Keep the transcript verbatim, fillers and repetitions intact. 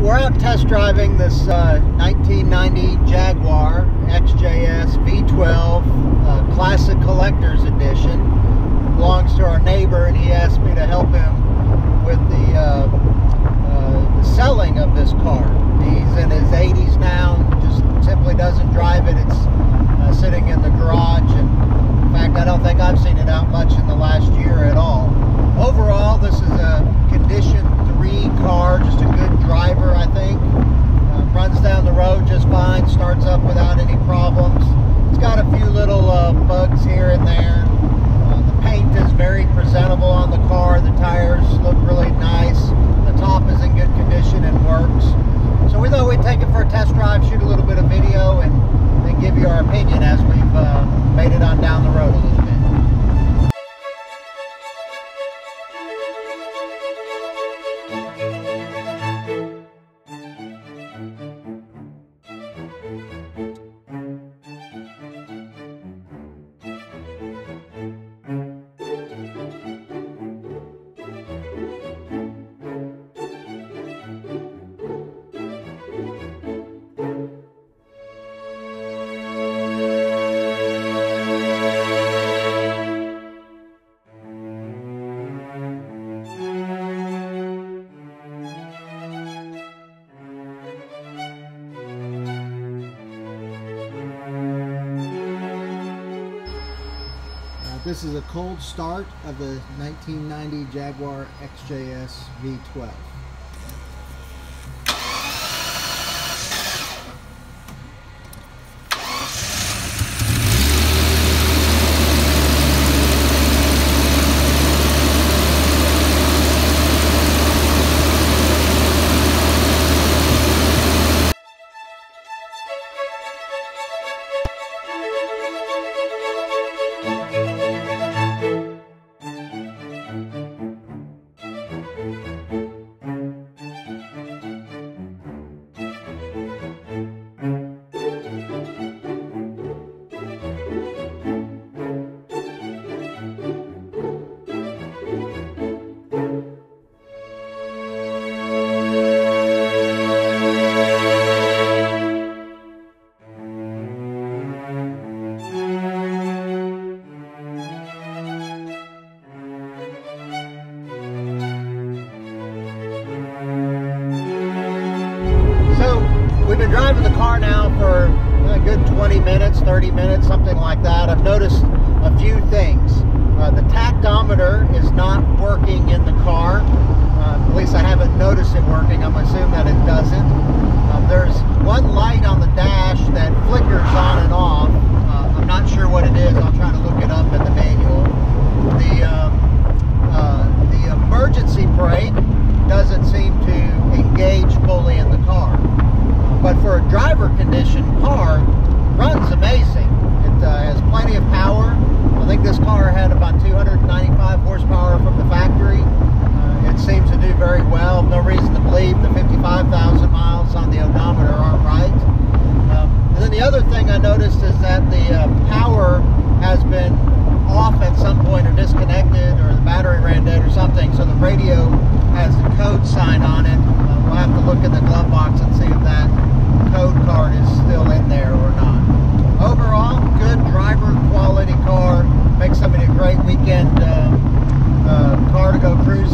we're out test driving this uh, nineteen ninety Jaguar X J S V twelve uh, Classic Collector's Edition. It belongs to our neighbor, and he asked me to help him with the, uh, uh, the selling of this car. He's in his eighties now, just simply doesn't drive it. It's uh, sitting in the garage, and in fact, I don't think I've seen it out much in the last year at all. Overall, this is a condition three car, just a good driver, I think. Uh, runs down the road just fine, starts up without any problems. It's got a few little uh, bugs here and there. Uh, the paint is very presentable on the car. The tires look really nice. The top is in good condition and works. So we thought we'd take it for a test drive, shoot a little bit of video, and then give you our opinion as we've uh, made it on down the road a little bit. This is a cold start of the nineteen ninety Jaguar X J S V twelve. We've been driving the car now for a good twenty minutes, thirty minutes, something like that. I've noticed a few things. Uh, the tachometer is not working in the car. Uh, at least I haven't noticed it working. I'm assuming that it doesn't. Uh, there's one light on the dash that flickers on and off. Uh, I'm not sure what it is. I'll try to look it up in the manual. The, um, uh, the emergency brake doesn't seem to engage fully in the car. But for a driver condition car, runs amazing. It uh, has plenty of power. I think this car had about two hundred ninety-five horsepower from the factory. Uh, it seems to do very well. No reason to believe the fifty-five thousand miles on the odometer aren't right. Um, and then the other thing I noticed is that the uh, power has been off at some point or disconnected, or the battery ran dead or something, so the radio has the code sign on it. Uh, we'll have to look in the glove box and see if that code card is still in there or not. Overall, good driver quality car. Makes somebody a great weekend uh, uh, car to go cruising.